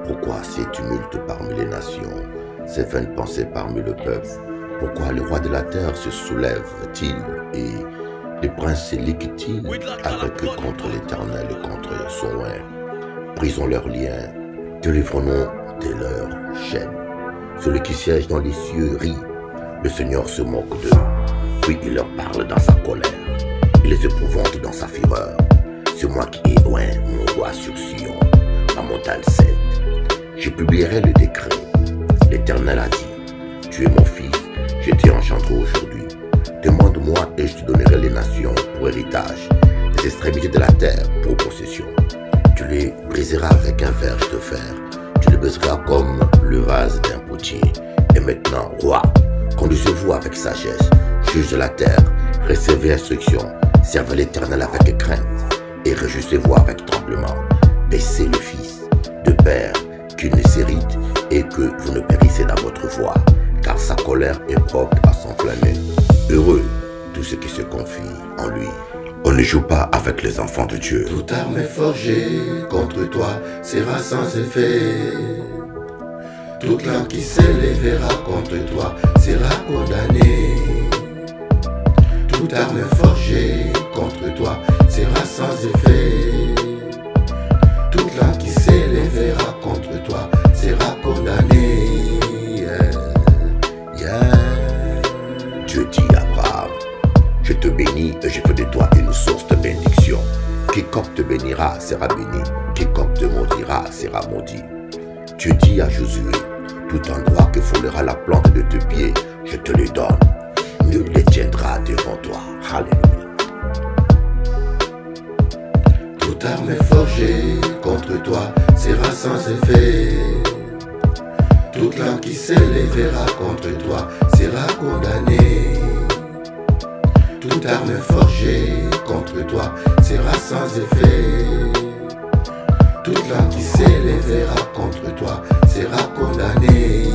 Pourquoi ces tumultes parmi les nations, ces vaines pensées parmi le peuple? Pourquoi le roi de la terre se soulève-t-il et les princes s'éliquent-ils avec eux contre l'Éternel et contre son roi? Brisons leurs liens, délivrons-nous de leurs chaînes. Celui qui siège dans les cieux rit, le Seigneur se moque d'eux, puis il leur parle dans sa colère, il les épouvante dans sa fureur. C'est moi qui ai loin mon roi sur Sion, ma montagne sainte. Je publierai le décret. L'Éternel a dit, tu es mon fils, je t'ai engendré aujourd'hui. Demande-moi et je te donnerai les nations pour héritage, les extrémités de la terre pour possession. Tu les briseras avec un verge de fer, tu les briseras comme le vase d'un potier. Et maintenant, roi, conduisez-vous avec sagesse, juge de la terre, recevez instruction, servez l'Éternel avec crainte, et réjouissez-vous avec tremblement. Baissez le fils, de père qu'il ne s'irrite et que vous ne périssez dans votre voie, car sa colère est propre à s'enflammer. Heureux tous ceux qui se confient en lui. On ne joue pas avec les enfants de Dieu. Toute arme forgée contre toi sera sans effet. Toute langue qui s'élèvera contre toi sera condamnée. Toute arme forgée contre toi sera sans effet. Toute langue qui s'élèvera contre toi sera condamnée. Dieu dit à Abraham, je te bénis et je fais de toi une source de bénédiction. Quiconque te bénira sera béni, quiconque te maudira sera maudit. Dieu dit à Josué, tout endroit que foulera la plante de tes pieds, je te le donne. Nul ne tiendra devant toi. Alléluia. Toute arme forgée contre toi sera sans effet. Toute langue qui s'élèvera contre toi sera condamnée. Toute arme forgée contre toi sera sans effet. Toute langue qui s'élèvera contre toi sera condamnée.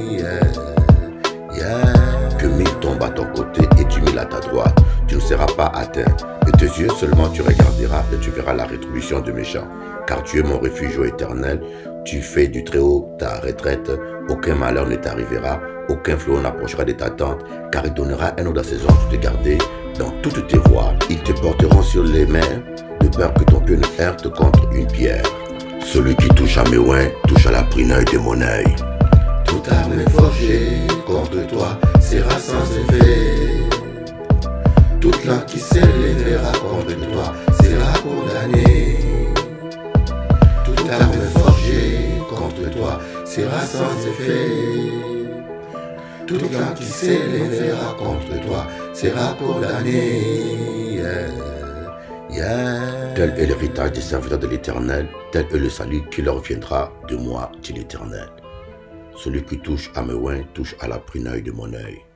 Que mille tombent à ton côté et 10 000 à ta droite, tu ne seras pas atteint. De tes yeux seulement tu regarderas et tu verras la rétribution du méchant. Car tu es mon refuge éternel, tu fais du Très-Haut ta retraite, aucun malheur ne t'arrivera, aucun fléau n'approchera de ta tente, car il donnera un ordre à ses anges de te garder dans toutes tes voies. Ils te porteront sur les mains, de peur que ton pied ne heurte contre une pierre. Celui qui touche à mes oins touche à la prunelle de mon œil. Toute arme forgée contre toi sera sans effet. Toute langue qui s'élèvera contre toi sera condamnée. Toute arme forgée contre toi sera sans effet. Toute langue qui s'élèvera contre toi sera condamnée. Tel est l'héritage des serviteurs de l'Éternel, tel est le salut qui leur viendra de moi, dit l'Éternel. Celui qui touche à mes oins touche à la prunelle de mon œil.